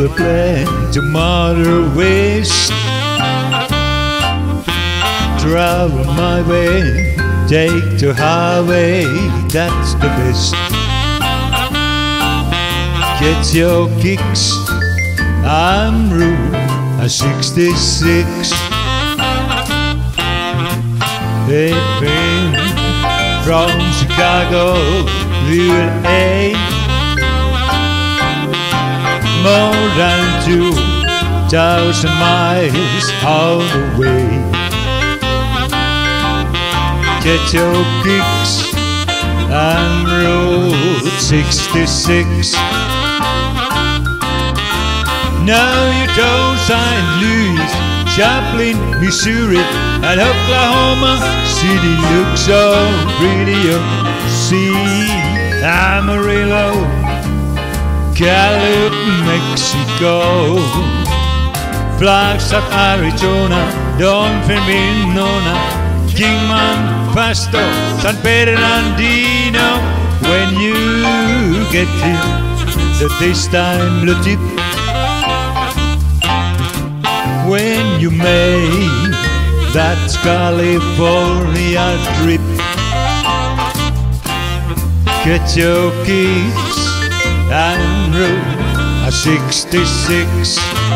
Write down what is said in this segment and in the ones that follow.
a plan tomorrow west. Travel my way, take the highway, that's the best. Get your kicks, I'm Route 66. They've been from Chicago, USA, more than 2,000 miles all the way. Get your kicks, I'm Route 66. Now you don't St. Louis, Joplin, Missouri, and Oklahoma City looks so pretty. You see, Amarillo, Gallup, Mexico, Flagstaff, Arizona, Don Winona, Kingman, Pasto, San Bernardino. When you get to this time, le tip, when you make that California trip, get your kicks and Route 66.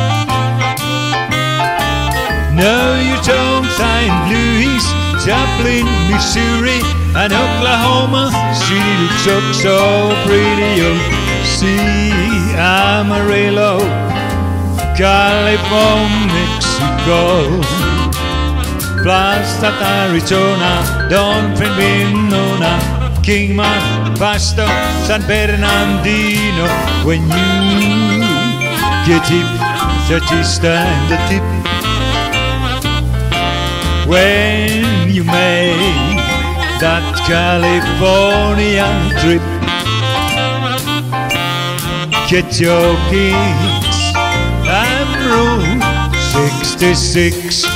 No, you don't St. Louis, Joplin, Missouri, and Oklahoma City looks so pretty. You see, Amarillo, California, Mexico, Flagstaff, Arizona, Don Winona, Kingman, Pasto, San Bernardino. When you get tip, just stand the tip. When you make that California trip, get your kicks, I'm Route 66.